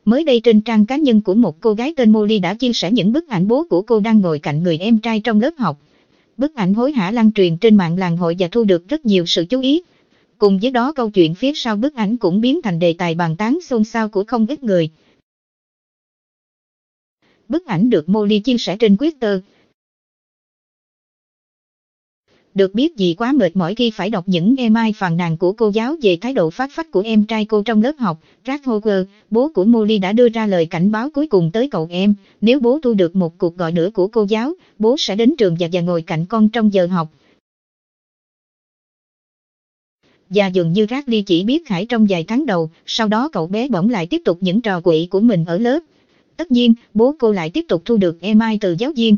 Mới đây trên trang cá nhân của một cô gái tên Molly đã chia sẻ những bức ảnh bố của cô đang ngồi cạnh người em trai trong lớp học. Bức ảnh hối hả lan truyền trên mạng làng hội và thu được rất nhiều sự chú ý. Cùng với đó câu chuyện phía sau bức ảnh cũng biến thành đề tài bàn tán xôn xao của không ít người. Bức ảnh được Molly chia sẻ trên Twitter. Được biết vì quá mệt mỏi khi phải đọc những email phàn nàn của cô giáo về thái độ phá phách của em trai cô trong lớp học, Jack Hoover, bố của Molly đã đưa ra lời cảnh báo cuối cùng tới cậu em. Nếu bố thu được một cuộc gọi nữa của cô giáo, bố sẽ đến trường và ngồi cạnh con trong giờ học. Và dường như Radley chỉ biết Khải trong vài tháng đầu, sau đó cậu bé bỗng lại tiếp tục những trò quậy của mình ở lớp. Tất nhiên, bố cô lại tiếp tục thu được email từ giáo viên.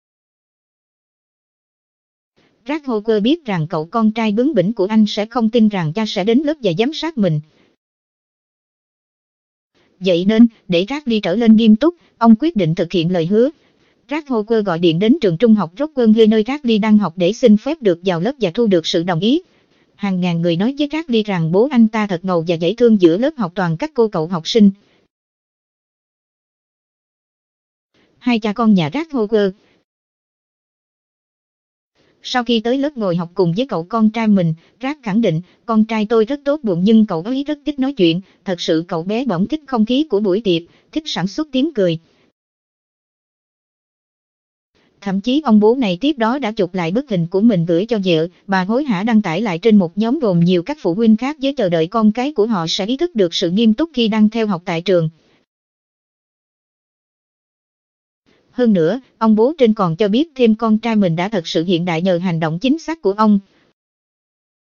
Jack Hoover biết rằng cậu con trai bướng bỉnh của anh sẽ không tin rằng cha sẽ đến lớp và giám sát mình. Vậy nên, để Radley trở lên nghiêm túc, ông quyết định thực hiện lời hứa. Jack Hoover gọi điện đến trường trung học Rockwell nơi Radley đang học để xin phép được vào lớp và thu được sự đồng ý. Hàng ngàn người nói với Radley rằng bố anh ta thật ngầu và dễ thương giữa lớp học toàn các cô cậu học sinh. Hai cha con nhà Jack Hoover. Sau khi tới lớp ngồi học cùng với cậu con trai mình, Jack khẳng định, con trai tôi rất tốt bụng nhưng cậu ấy rất thích nói chuyện, thật sự cậu bé bỗng thích không khí của buổi tiệc, thích sản xuất tiếng cười. Thậm chí ông bố này tiếp đó đã chụp lại bức hình của mình gửi cho vợ, bà hối hả đăng tải lại trên một nhóm gồm nhiều các phụ huynh khác với chờ đợi con cái của họ sẽ ý thức được sự nghiêm túc khi đang theo học tại trường. Hơn nữa, ông bố trên còn cho biết thêm con trai mình đã thật sự hiện đại nhờ hành động chính xác của ông.